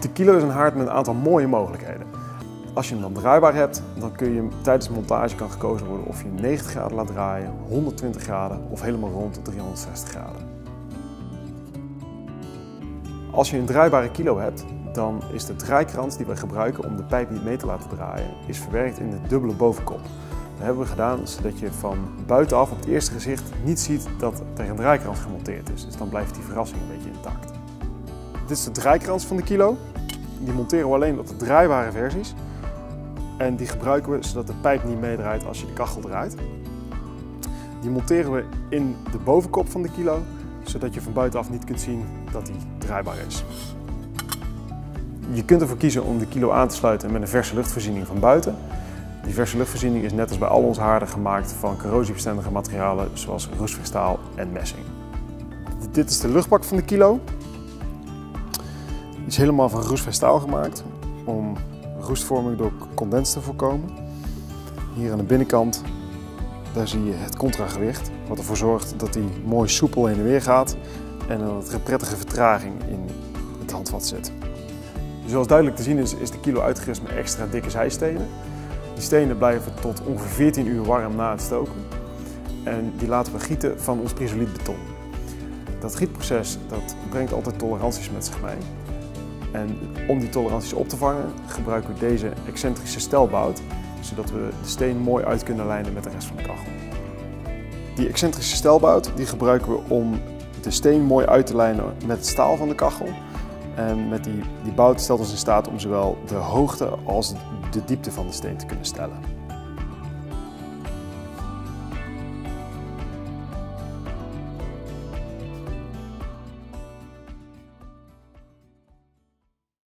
De kilo is een haard met een aantal mooie mogelijkheden. Als je hem dan draaibaar hebt, dan kun je hem tijdens de montage kan gekozen worden of je 90 graden laat draaien, 120 graden of helemaal rond de 360 graden. Als je een draaibare kilo hebt, dan is de draaikrans die we gebruiken om de pijp niet mee te laten draaien, is verwerkt in de dubbele bovenkop. Dat hebben we gedaan zodat je van buitenaf op het eerste gezicht niet ziet dat er een draaikrans gemonteerd is. Dus dan blijft die verrassing een beetje intact. Dit is de draaikrans van de kilo. Die monteren we alleen op de draaibare versies. En die gebruiken we zodat de pijp niet meedraait als je de kachel draait. Die monteren we in de bovenkop van de kilo, zodat je van buitenaf niet kunt zien dat die draaibaar is. Je kunt ervoor kiezen om de kilo aan te sluiten met een verse luchtvoorziening van buiten. Die verse luchtvoorziening is net als bij al onze haarden gemaakt van corrosiebestendige materialen zoals roestvrijstaal en messing. Dit is de luchtbak van de kilo. Die is helemaal van roestvrijstaal gemaakt om roestvorming door condens te voorkomen. Hier aan de binnenkant daar zie je het contragewicht, wat ervoor zorgt dat hij mooi soepel heen en weer gaat en dat er een prettige vertraging in het handvat zit. Zoals duidelijk te zien is de kilo uitgerust met extra dikke zijstenen. Die stenen blijven tot ongeveer 14 uur warm na het stoken en die laten we gieten van ons chrysolietbeton. Dat gietproces brengt altijd toleranties met zich mee. En om die toleranties op te vangen gebruiken we deze excentrische stelbout, zodat we de steen mooi uit kunnen lijnen met de rest van de kachel. Die excentrische stelbout gebruiken we om de steen mooi uit te lijnen met het staal van de kachel. En met die bout stelt ons in staat om zowel de hoogte als de diepte van de steen te kunnen stellen.